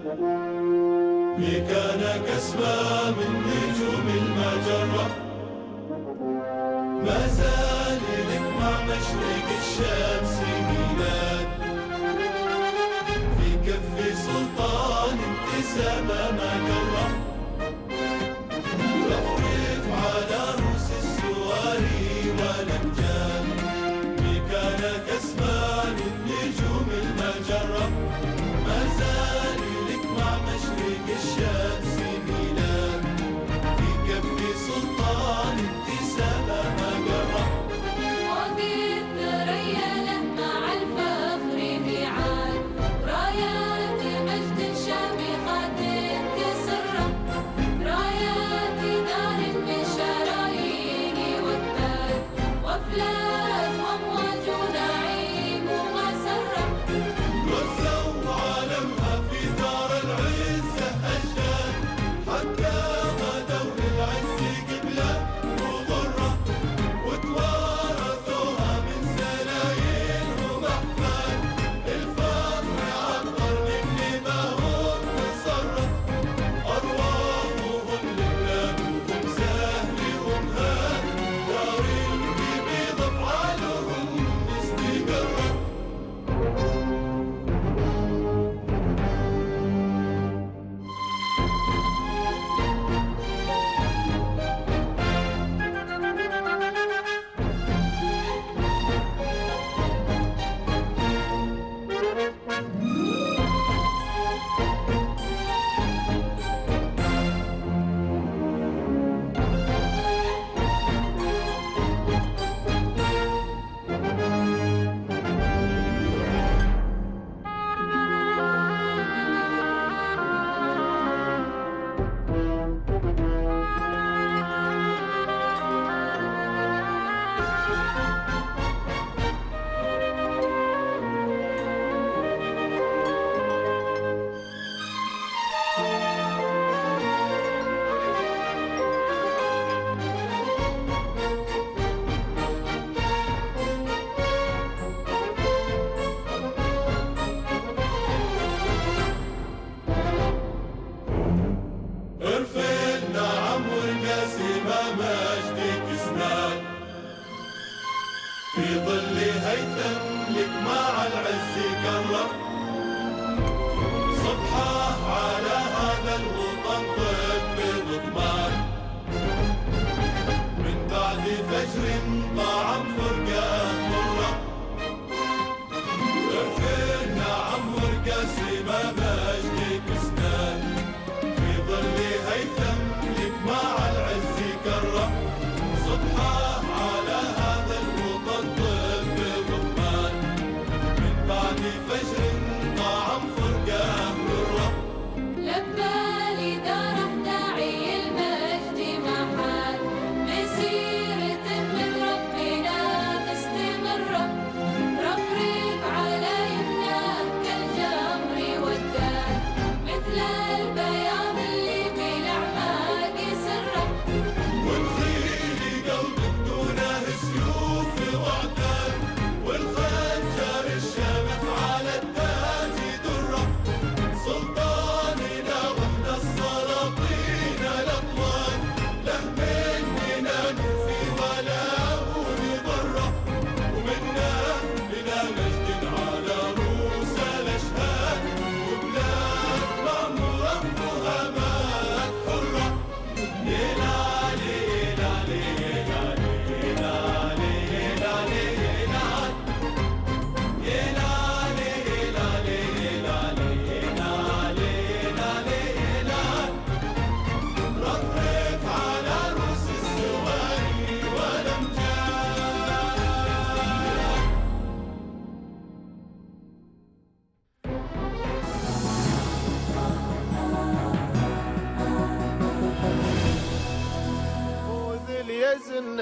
مكانك أسمى من نجوم المجرة، ما زال لك مع مشرق الشمس ميلاد، في كف سلطان ابتسامة ما قرة. رفرف على رؤوس السواري والأمجاد، مكانك أسمى من نجوم المجرة، ما زال لك مع مشرق الشمس ميلاد، في كف سلطان ابتسامة ما قرة. وقيت رياله مع الفخر ميعاد، رايات مجد شامخة تسرة، رايات دار من شرايين وكباد، وافلاك وامواج ونعيم ومسرة. وزوا علمها في دار العزة أجداد، حتى غدوا للعز قبلة وغرة، وتوارثوها من سلايلهم أحفاد، الفخر عطر من نباهم وصرة، أرواحهم لبلادهم سهل ومهاد، دار ببيض أفعالهم مستقرة. ارفد نعم ورقاسم مجدك اسناد، في ظل هيثم لك مع العز كرة، صبحه على هذا الوطن طب بضمان، من بعد فجر طعم فرقان مرة. ارفد نعم ورقاسم مجدك اسناد، في ظل هيثم لك مع العز كرة، صبحه على هذا الوطن طب ضمان، من بعد فجر طعم فرقان مرة. لبى لداره داعي المجد محال، مسيرة من ربنا مستمرة، رفرف على يمناه كالجمر والدار، مثل البياض اللي بالأعماق سرة. والخيل قلبك دونه سيوف وعتاد، والخنجر الشامخ على الدار،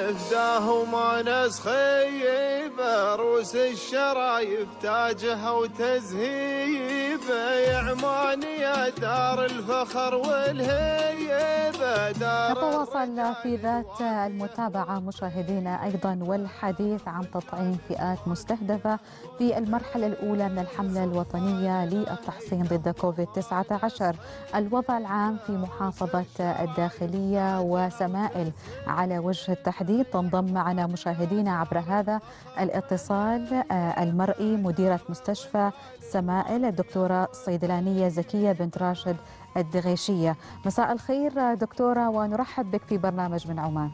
نفداه وما نسخيبه، روس الشرايف تاجها وتزهيبه، يا عمان يا دار الفخر والهيبه. نتواصل في ذات المتابعة مشاهدينا أيضا والحديث عن تطعيم فئات مستهدفة في المرحلة الأولى من الحملة الوطنية للتحصين ضد كوفيد-19. الوضع العام في محافظة الداخلية وسمائل على وجه التحديد. تنضم معنا مشاهدينا عبر هذا الاتصال المرئي مديرة مستشفى سمائل الدكتورة الصيدلانية زكية بنت راشد الدغيشية. مساء الخير دكتورة، ونرحب بك في برنامج من عمان.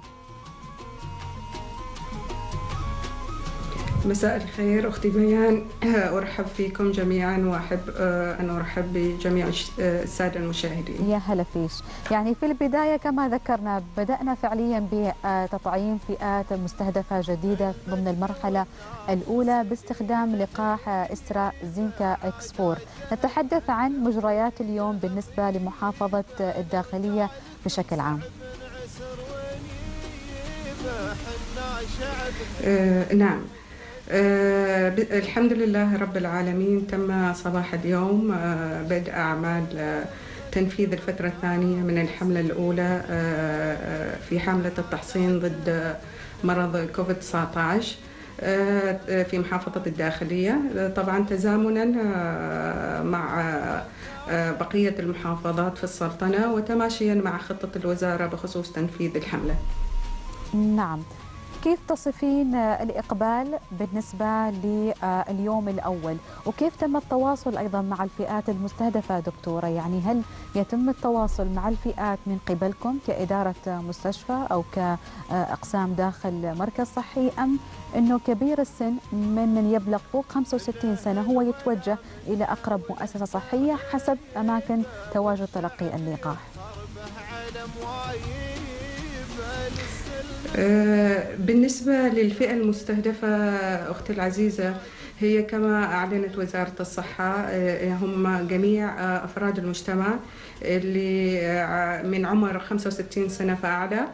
مساء الخير أختي بيان، أرحب فيكم جميعا وأحب أن أرحب بجميع السادة المشاهدين. يا هلا فيش. يعني في البداية كما ذكرنا بدأنا فعليا بتطعيم فئات مستهدفة جديدة ضمن المرحلة الأولى باستخدام لقاح استرازينكا إكس 4. نتحدث عن مجريات اليوم بالنسبة لمحافظة الداخلية بشكل عام. نعم، الحمد لله رب العالمين. تم صباح اليوم بدء أعمال تنفيذ الفترة الثانية من الحملة الأولى في حملة التحصين ضد مرض كوفيد-19 في محافظة الداخلية، طبعا تزامنا مع بقية المحافظات في السلطنة وتماشيا مع خطة الوزارة بخصوص تنفيذ الحملة. نعم، كيف تصفين الإقبال بالنسبة لليوم الأول، وكيف تم التواصل أيضا مع الفئات المستهدفة دكتورة؟ يعني هل يتم التواصل مع الفئات من قبلكم كإدارة مستشفى أو كأقسام داخل مركز صحي، أم أنه كبير السن من يبلغ فوق 65 سنة هو يتوجه إلى أقرب مؤسسة صحية حسب أماكن تواجد تلقي اللقاح؟ بالنسبة للفئة المستهدفة أختي العزيزة، هي كما أعلنت وزارة الصحة هم جميع أفراد المجتمع اللي من عمر 65 سنة فأعلى،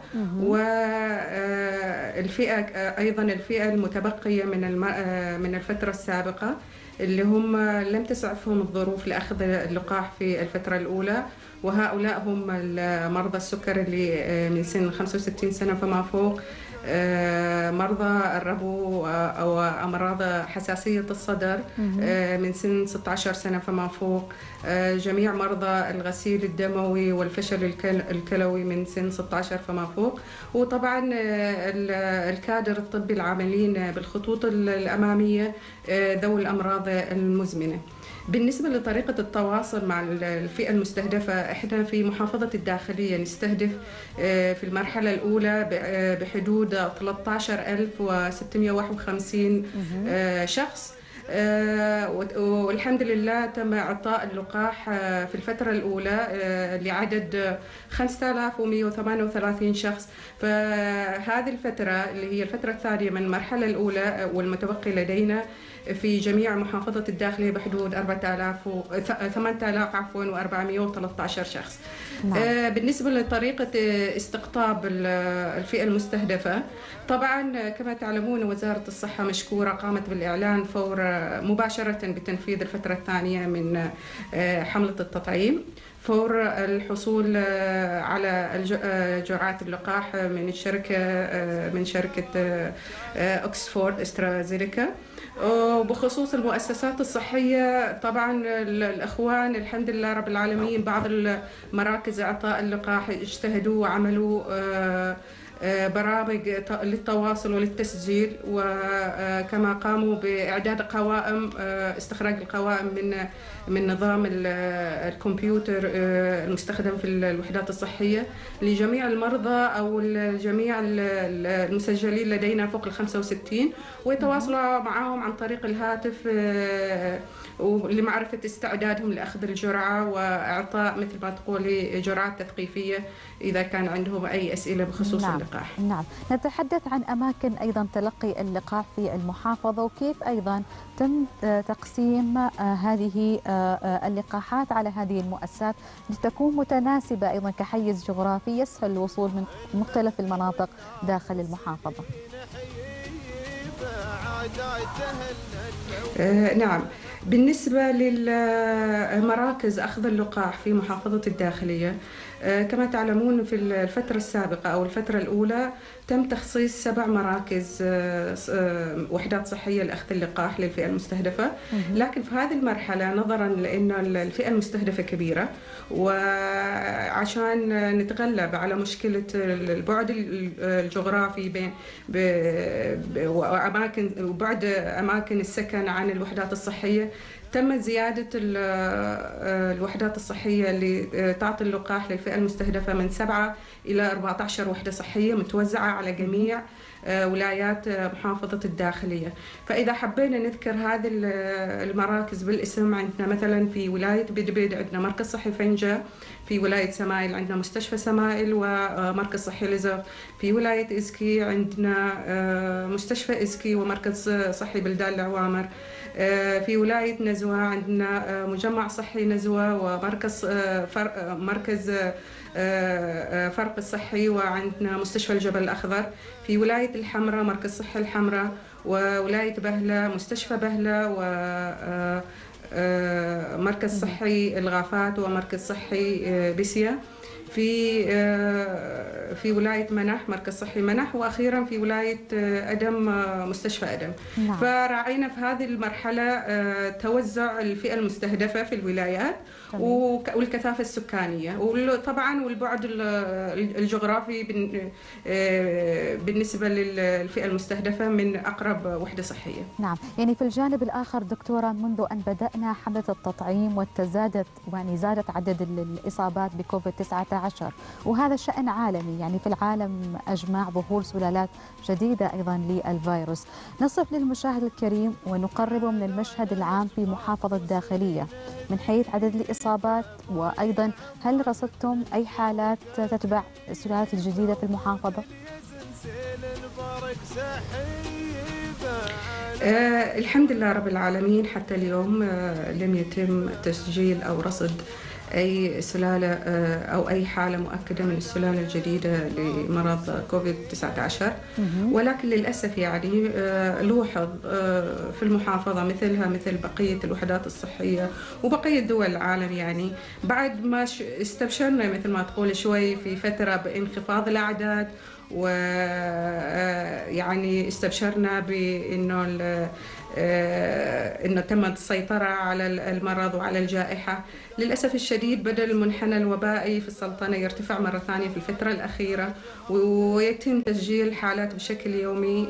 والفئة أيضا الفئة المتبقية من الفترة السابقة اللي هم لم تسعفهم الظروف لأخذ اللقاح في الفترة الأولى، وهؤلاء هم مرضى السكر اللي من سن 65 سنة فما فوق، مرضى الربو أو أمراض حساسية الصدر من سن 16 سنة فما فوق، جميع مرضى الغسيل الدموي والفشل الكلوي من سن 16 فما فوق، وطبعا الكادر الطبي العاملين بالخطوط الأمامية ذوي الأمراض المزمنة. بالنسبة لطريقة التواصل مع الفئة المستهدفة، احنا في محافظة الداخلية نستهدف في المرحلة الأولى بحدود 13651 شخص، والحمد لله تم إعطاء اللقاح في الفترة الأولى لعدد 5138 شخص. فهذه الفترة اللي هي الفترة الثانية من المرحلة الأولى والمتبقي لدينا في جميع محافظة الداخلية بحدود 8413 شخص. بالنسبة لطريقة استقطاب الفئة المستهدفة، طبعا كما تعلمون وزارة الصحة مشكورة قامت بالإعلان فور مباشرة بتنفيذ الفترة الثانية من حملة التطعيم فور الحصول على جرعات اللقاح من شركة أكسفورد استرازينكا. وبخصوص المؤسسات الصحية، طبعا الأخوان الحمد لله رب العالمين بعض المراكز إعطاء اللقاح اجتهدوا وعملوا برامج للتواصل وللتسجيل، وكما قاموا بإعداد قوائم استخراج القوائم من نظام الكمبيوتر المستخدم في الوحدات الصحية لجميع المرضى أو جميع المسجلين لدينا فوق 65، ويتواصلوا معهم عن طريق الهاتف لمعرفة استعدادهم لأخذ الجرعة وإعطاء مثل ما تقولي جرعات تثقيفية إذا كان عندهم أي أسئلة بخصوص اللقاح. اللقاح. نعم، نتحدث عن أماكن أيضا تلقي اللقاح في المحافظة، وكيف أيضا تم تقسيم هذه اللقاحات على هذه المؤسسات لتكون متناسبة أيضا كحيز جغرافي يسهل الوصول من مختلف المناطق داخل المحافظة. نعم، بالنسبة للمراكز أخذ اللقاح في محافظة الداخلية، كما تعلمون في الفترة السابقة أو الفترة الأولى تم تخصيص 7 مراكز وحدات صحية لأخذ اللقاح للفئة المستهدفة. لكن في هذه المرحلة نظرا لأن الفئة المستهدفة كبيرة، وعشان نتغلب على مشكلة البعد الجغرافي بين وبعد أماكن السكن عن الوحدات الصحية، تم زيادة الوحدات الصحية اللي تعطي اللقاح للفئة المستهدفة من 7 إلى 14 وحدة صحية متوزعة على جميع ولايات محافظة الداخلية. فإذا حبينا نذكر هذه المراكز بالاسم، عندنا مثلا في ولاية بدبيد عندنا مركز صحي فنجة، في ولاية سمايل عندنا مستشفى سمايل ومركز صحي لزر، في ولاية إسكي عندنا مستشفى إسكي ومركز صحي بلدان العوامر، في ولاية نزوة عندنا مجمع صحي نزوة ومركز مركز فرق الصحي، وعندنا مستشفى الجبل الأخضر، في ولاية الحمراء مركز صحي الحمراء، وولاية بهلة مستشفى بهلة ومركز صحي الغافات ومركز صحي بسيا، في ولاية منح مركز صحي منح، وأخيرا في ولاية أدم مستشفى أدم. نعم. فرعينا في هذه المرحلة توزع الفئة المستهدفة في الولايات والكثافة السكانية، وطبعا والبعد الجغرافي بالنسبة للفئة المستهدفة من أقرب وحدة صحية. نعم، يعني في الجانب الآخر دكتورة، منذ أن بدأنا حملة التطعيم وتزادت زادت عدد الإصابات بكوفيد 19، وهذا شأن عالمي، يعني في العالم أجمع ظهور سلالات جديدة أيضا للفيروس. نصف للمشاهد الكريم ونقربه من المشهد العام في محافظة الداخلية من حيث عدد الإصابات، وأيضا هل رصدتم أي حالات تتبع السلالات الجديدة في المحافظة؟ الحمد لله رب العالمين، حتى اليوم لم يتم تسجيل أو رصد أي سلالة أو أي حالة مؤكدة من السلالة الجديدة لمرض كوفيد 19. ولكن للأسف يعني لوحظ في المحافظة مثلها مثل بقية الوحدات الصحية وبقية دول العالم، يعني بعد ما استبشرنا مثل ما تقول شوي في فترة بانخفاض الأعداد، ويعني استبشرنا بأنه تم السيطرة على المرض وعلى الجائحة. للأسف الشديد بدأ المنحنى الوبائي في السلطنة يرتفع مرة ثانية في الفترة الأخيرة، ويتم تسجيل حالات بشكل يومي،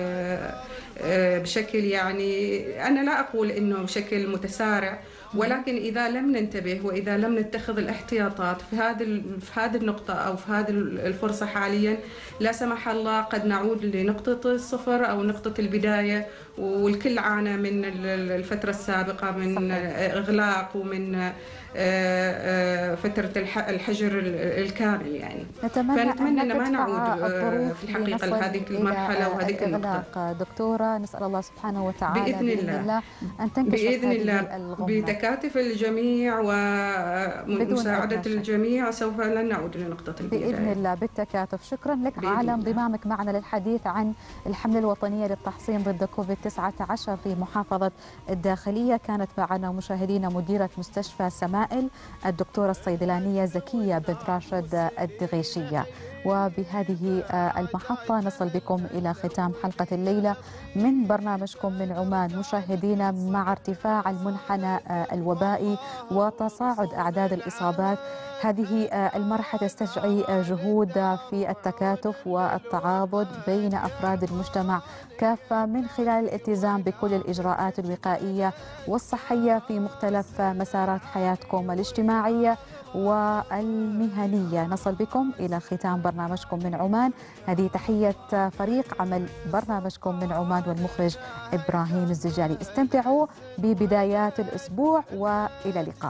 بشكل يعني أنا لا أقول أنه بشكل متسارع، ولكن إذا لم ننتبه وإذا لم نتخذ الاحتياطات في هذه النقطة أو في هذه الفرصة حاليا، لا سمح الله قد نعود لنقطة الصفر أو نقطة البداية. والكل عانى من الفترة السابقة من إغلاق ومن فترة الحجر الكامل، يعني فنتمنى أن ما نعود في الحقيقة لهذه المرحلة وهذه النقطة. دكتورة، نسأل الله سبحانه وتعالى بإذن الله أن تنكشف بإذن الله الغمة. بتكاتف الجميع ومساعدة الجميع سوف لن نعود لنقطة البداية بإذن الله بالتكاتف. شكرا لك على انضمامك معنا للحديث عن الحملة الوطنية للتحصين ضد كوفيد 19 في محافظة الداخلية. كانت معنا مشاهدينا مديرة مستشفى سمائل الدكتورة الصيدلانية زكية بنت راشد الدغيشية. وبهذه المحطة نصل بكم إلى ختام حلقة الليلة من برنامجكم من عمان. مشاهدينا، مع ارتفاع المنحنى الوبائي وتصاعد أعداد الإصابات، هذه المرحلة تستدعي جهود في التكاتف والتعاضد بين أفراد المجتمع كافة من خلال الالتزام بكل الإجراءات الوقائية والصحية في مختلف مسارات حياتكم الاجتماعية والمهنية. نصل بكم إلى ختام برنامجكم من عمان. هذه تحية فريق عمل برنامجكم من عمان والمخرج إبراهيم الزجالي. استمتعوا ببدايات الأسبوع وإلى اللقاء.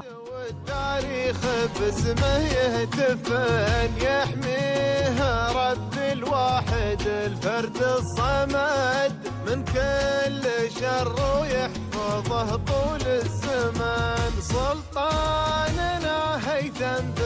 التاريخ باسمه يهتفن يحميها رب الواحد الفرد الصمد من كل شر ويحفظه طول الزمن. سلطاننا هيثم